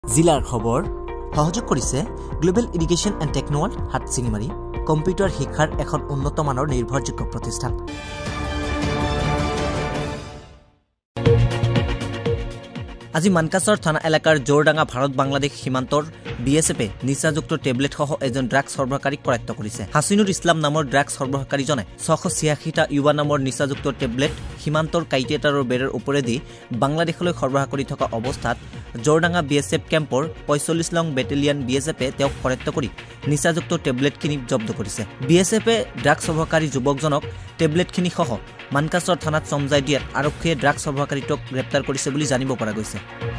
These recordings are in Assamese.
জিলাৰ খবৰ সহযোগ কৰিছে global education and technology Hatsingimari computer শিক্ষাৰ এখন উন্নত মানৰ নিৰ্ভৰযোগ্য প্ৰতিষ্ঠান। আজি মানকাছৰ থানা এলেকাৰ জোৰডাঙ্গা ভাৰত বাংলাদেশ সীমান্তৰ বিএছএফে নিচাযুক্ত টেবলেট সহ এজন ড্ৰাগছ সৰবৰাহকাৰীক কৰায়ত্ব কৰিছে। হাছিনুৰ ইছলাম নামৰ ড্ৰাগছ সৰবৰাহকাৰীজনে 686টা ইউৱা নামৰ নিচাযুক্ত টেবলেট সীমান্তৰ কাইটেটাৰৰ বেৰৰ ওপৰেদি বাংলাদেশলৈ সৰবৰাহ কৰি থকা অৱস্থাত জোৰডাঙ্গা বিএছএফ কেম্পৰ 45 নং বেটেলিয়ন বিএছএফে তেওঁক কৰায়ত্ব কৰি নিচাযুক্ত টেবলেটখিনি জব্দ কৰিছে। বিএছএফে ড্ৰাগছ সৰবৰাহকাৰী যুৱকজনক টেবলেটখিনি সহ মানকাছৰ থানাত চমজাই দিয়াত আৰক্ষীয়ে ড্ৰাগছ সৰবৰাহকাৰীটোক গ্ৰেপ্তাৰ কৰিছে বুলি জানিব পৰা গৈছে।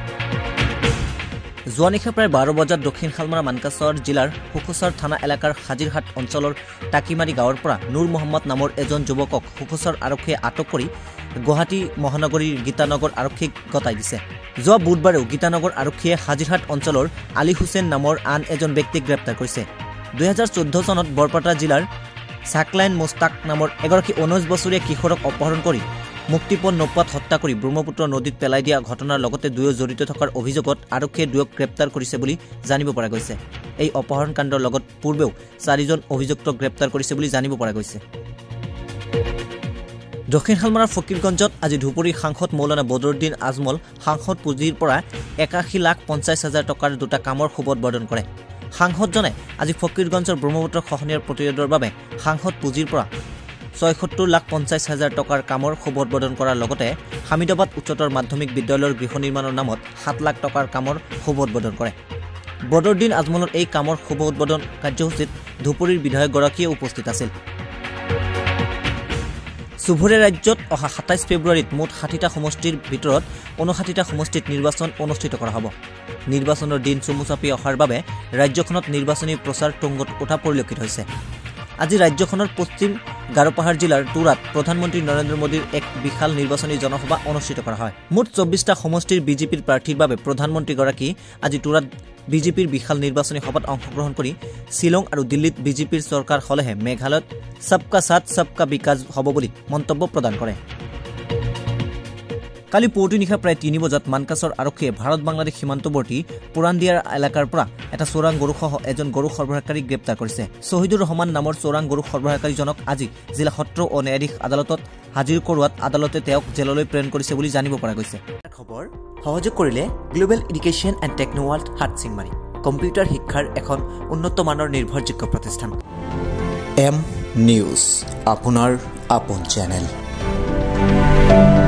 যোৱা নিশা প্ৰায় 12 বজাত দক্ষিণ শালমাৰা মানকাছৰ জিলাৰ হুকুছৰ থানা এলেকাৰ হাজিৰহাট অঞ্চলৰ টাকিমাৰী গাঁৱৰ পৰা নুৰ মহম্মদ নামৰ এজন যুৱকক হুকুছৰ আৰক্ষীয়ে আটক কৰি গুৱাহাটী মহানগৰীৰ গীতানগৰ আৰক্ষীক গতাই দিছে। যোৱা বুধবাৰেও গীতানগৰ আৰক্ষীয়ে হাজিৰহাট অঞ্চলৰ আলী হুছেইন নামৰ আন এজন ব্যক্তিক গ্ৰেপ্তাৰ কৰিছে। 2014 চনত বৰপেটা জিলাৰ চাকলাইন মুস্তাক নামৰ এগৰাকী 19 বছৰীয়া কিশোৰক অপহৰণ কৰি মুক্তিপণ নোপোৱাত হত্যা কৰি ব্ৰহ্মপুত্ৰ নদীত পেলাই দিয়া ঘটনাৰ লগতে দুয়ো জড়িত থকাৰ অভিযোগত আৰক্ষীয়ে দুয়ক গ্ৰেপ্তাৰ কৰিছে বুলি জানিব পৰা গৈছে। এই অপহৰণ কাণ্ডৰ লগত পূৰ্বেও 4জন অভিযুক্তক গ্ৰেপ্তাৰ কৰিছে বুলি জানিব পৰা গৈছে। দক্ষিণ শালমাৰাৰ ফকীৰগঞ্জত আজি ধুপুৰীৰ সাংসদ মৌলানা বদৰুদ্দিন আজমল সাংসদ পুঁজিৰ পৰা 81,50,000 টকাৰ দুটা কামৰ শুভোদ্বোধন কৰে। সাংসদজনে আজি ফকীৰগঞ্জৰ ব্ৰহ্মপুত্ৰ খহনীয়াৰ প্ৰতিৰোধৰ বাবে সাংসদ পুঁজিৰ পৰা 76,50,000 টকাৰ কামৰ শুভোদ্বোধন কৰাৰ লগতে হামিদাবাদ উচ্চতৰ মাধ্যমিক বিদ্যালয়ৰ গৃহ নিৰ্মাণৰ নামত 7 লাখ টকাৰ কামৰ শুভোদ্বোধন কৰে। বদৰুদ্দিন আজমলৰ এই কামৰ শুভ উদ্বোধন কাৰ্যসূচীত ধুপুৰীৰ বিধায়কগৰাকীয়ে উপস্থিত আছিল। চুবুৰীয়া ৰাজ্যত অহা 27 ফেব্ৰুৱাৰীত মুঠ 60টা সমষ্টিৰ ভিতৰত 59টা সমষ্টিত নিৰ্বাচন অনুষ্ঠিত কৰা হ'ব। নিৰ্বাচনৰ দিন চমু চাপি অহাৰ বাবে ৰাজ্যখনত নিৰ্বাচনী প্ৰচাৰ তুংগত উঠা পৰিলক্ষিত হৈছে। আজি ৰাজ্যখনৰ পশ্চিম গাৰোপাহাৰ জিলাৰ তুৰাত প্ৰধানমন্ত্ৰী নৰেন্দ্ৰ মোদীৰ এক বিশাল নিৰ্বাচনী জনসভা অনুষ্ঠিত কৰা হয়। মুঠ 24টা সমষ্টিৰ বিজেপিৰ প্ৰাৰ্থীৰ বাবে প্ৰধানমন্ত্ৰীগৰাকী আজি তুৰাত বিজেপিৰ বিশাল নিৰ্বাচনী সভাত অংশগ্ৰহণ কৰি শ্বিলং আৰু দিল্লীত বিজেপিৰ চৰকাৰ হলেহে মেঘালয়ত সবকা সাথ সবকা বিকাশ হ'ব বুলি মন্তব্য প্ৰদান কৰে। কালি পুৱতি নিশা প্ৰায় 3 বজাত মানকাছৰ আৰক্ষীয়ে ভাৰত বাংলাদেশ সীমান্তৱৰ্তী পুৰান্দিয়াৰ এলেকাৰ পৰা এটা চোৰাং গৰুসহ এজন গৰু সৰবৰাহকাৰীক গ্ৰেপ্তাৰ কৰিছে। শ্বহীদুৰ ৰহমান নামৰ চোৰাং গৰু সৰবৰাহকাৰীজনক আজি জিলা সত্ৰ ও ন্যায়াধীশ আদালতত হাজিৰ কৰোৱাত আদালতে তেওঁক জেললৈ প্ৰেৰণ কৰিছে বুলি জানিব পৰা গৈছে। খবৰ সহযোগ কৰিলে global education and technology Hatsingimari computer শিক্ষাৰ এখন উন্নত মানৰ নিৰ্ভৰযোগ্য প্ৰতিষ্ঠান। এম নিউজ আপোনাৰ আপোন চেনেল।